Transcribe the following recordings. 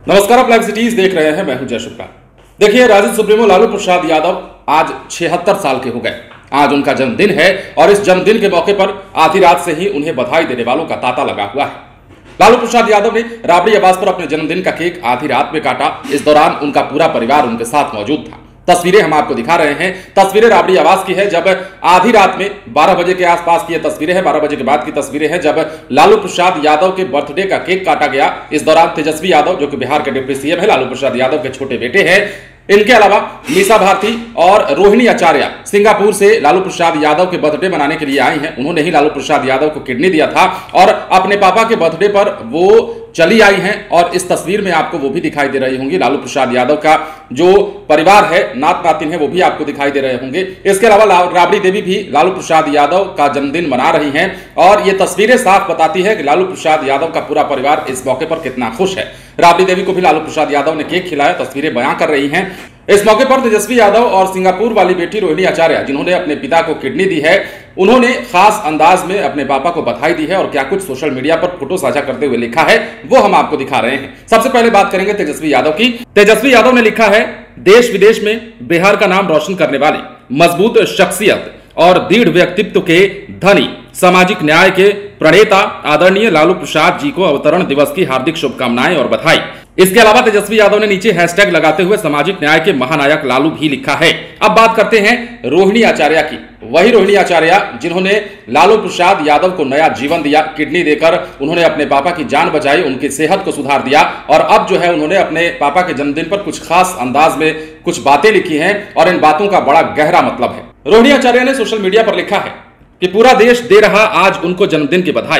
नमस्कार, आप live cities देख रहे हैं। मैं हूं जय शुक्ला। देखिए, राजद सुप्रीमो लालू प्रसाद यादव आज 76 साल के हो गए। आज उनका जन्मदिन है और इस जन्मदिन के मौके पर आधी रात से ही उन्हें बधाई देने वालों का तांता लगा हुआ है। लालू प्रसाद यादव ने राबड़ी आवास पर अपने जन्मदिन का केक आधी रात में काटा। इस दौरान उनका पूरा परिवार उनके साथ मौजूद था। तस्वीरें हम आपको दिखा रहे हैं। तस्वीरें राबड़ी आवास की है, जब आधी रात में 12 बजे के आसपास की ये तस्वीरें हैं। 12 बजे के बाद की तस्वीरें हैं जब लालू प्रसाद यादव के बर्थडे का केक काटा गया। इस दौरान तेजस्वी यादव, जो कि बिहार के डिप्टी सीएम है, लालू प्रसाद यादव के छोटे बेटे हैं, इनके अलावा मीसा भारती और रोहिणी आचार्य सिंगापुर से लालू प्रसाद यादव के बर्थडे मनाने के लिए आई हैं। उन्होंने ही लालू प्रसाद यादव को किडनी दिया था और अपने पापा के बर्थडे पर वो चली आई हैं और इस तस्वीर में आपको वो भी दिखाई दे रही होंगी। लालू प्रसाद यादव का जो परिवार है, नात नातिन है, वो भी आपको दिखाई दे रहे होंगे। इसके अलावा राबड़ी देवी भी लालू प्रसाद यादव का जन्मदिन मना रही हैं और ये तस्वीरें साफ बताती है कि लालू प्रसाद यादव का पूरा परिवार इस मौके पर कितना खुश है। राबड़ी देवी को भी लालू प्रसाद यादव ने केक खिलाया, तस्वीरें बयां कर रही हैं। इस मौके पर तेजस्वी यादव और सिंगापुर वाली बेटी रोहिणी आचार्य, जिन्होंने अपने पिता को किडनी दी है, उन्होंने खास अंदाज में अपने पापा को बधाई दी है और क्या कुछ सोशल मीडिया पर फोटो साझा करते हुए लिखा है वो हम आपको दिखा रहे हैं। सबसे पहले बात करेंगे तेजस्वी यादव की। तेजस्वी यादव ने लिखा है, देश विदेश में बिहार का नाम रोशन करने वाले मजबूत शख्सियत और दृढ़ व्यक्तित्व के धनी, सामाजिक न्याय के प्रणेता आदरणीय लालू प्रसाद जी को अवतरण दिवस की हार्दिक शुभकामनाएं और बधाई। इसके अलावा तेजस्वी यादव ने नीचे हैशटैग लगाते हुए सामाजिक न्याय के महानायक लालू भी लिखा है। अब बात करते हैं रोहिणी आचार्य की। वही रोहिणी आचार्य जिन्होंने लालू प्रसाद यादव को नया जीवन दिया, किडनी देकर उन्होंने अपने पापा की जान बचाई, उनकी सेहत को सुधार दिया और अब जो है उन्होंने अपने पापा के जन्मदिन पर कुछ खास अंदाज में कुछ बातें लिखी हैं और इन बातों का बड़ा गहरा मतलब है। रोहिणी आचार्य ने सोशल मीडिया पर लिखा है कि पूरा देश दे रहा आज उनको जन्मदिन की बधाई।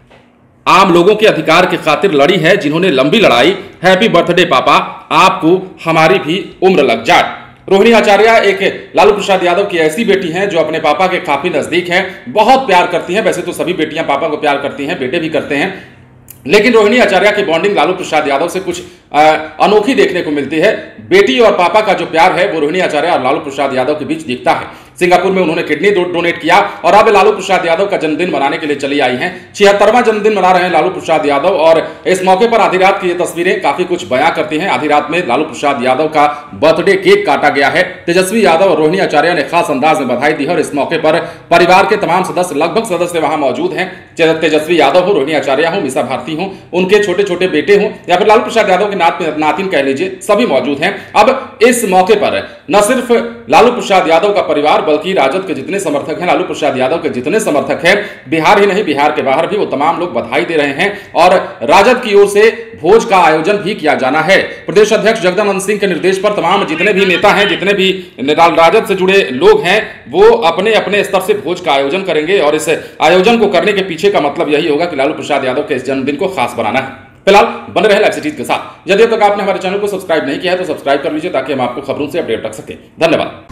आम लोगों के अधिकार की खातिर लड़ी है जिन्होंने लंबी लड़ाई। हैप्पी बर्थडे पापा, आपको हमारी भी उम्र लग जाए। रोहिणी आचार्य एक लालू प्रसाद यादव की ऐसी बेटी हैं जो अपने पापा के काफी नजदीक हैं, बहुत प्यार करती हैं। वैसे तो सभी बेटियां पापा को प्यार करती हैं, बेटे भी करते हैं, लेकिन रोहिणी आचार्य की बॉन्डिंग लालू प्रसाद यादव से कुछ अनोखी देखने को मिलती है। बेटी और पापा का जो प्यार है वो रोहिणी आचार्य और लालू प्रसाद यादव के बीच दिखता है। सिंगापुर में उन्होंने किडनी डोनेट किया और अब लालू प्रसाद यादव का जन्मदिन मनाने के लिए चली आई हैं। 76वां जन्मदिन मना रहे हैं लालू प्रसाद यादव और इस मौके पर आधी रात की ये तस्वीरें काफी कुछ बयां करती हैं। आधी रात में लालू प्रसाद यादव का बर्थडे केक काटा गया है। तेजस्वी यादव और रोहिणी आचार्य ने खास अंदाज में बधाई दी है और इस मौके पर परिवार के तमाम सदस्य, लगभग सदस्य वहां मौजूद हैं। तेजस्वी यादव हो, रोहिणी आचार्य हो, मीसा भारती हो, उनके छोटे छोटे बेटे हों या फिर लालू प्रसाद यादव के नातिन कह लीजिए, सभी मौजूद हैं। अब इस मौके पर न सिर्फ लालू प्रसाद यादव का परिवार बल्कि राजद के जितने समर्थक हैं, लालू प्रसाद यादव के जितने समर्थक हैं, बिहार ही नहीं बिहार के बाहर भी, वो तमाम लोग बधाई दे रहे हैं और राजद की ओर से भोज का आयोजन भी किया जाना है। प्रदेश अध्यक्ष जगदानंद सिंह के निर्देश पर तमाम जितने भी नेता हैं, जितने भी राजद से जुड़े लोग हैं, वो अपने अपने स्तर से भोज का आयोजन करेंगे और इस आयोजन को करने के पीछे का मतलब यही होगा कि लालू प्रसाद यादव के इस जन्मदिन को खास बनाना है। फिलहाल बने रहे लाइव सिटीज के साथ। यदि अब तक आपने हमारे चैनल को सब्सक्राइब नहीं किया है तो सब्सक्राइब कर लीजिए ताकि हम आपको खबरों से अपडेट रख सके। धन्यवाद।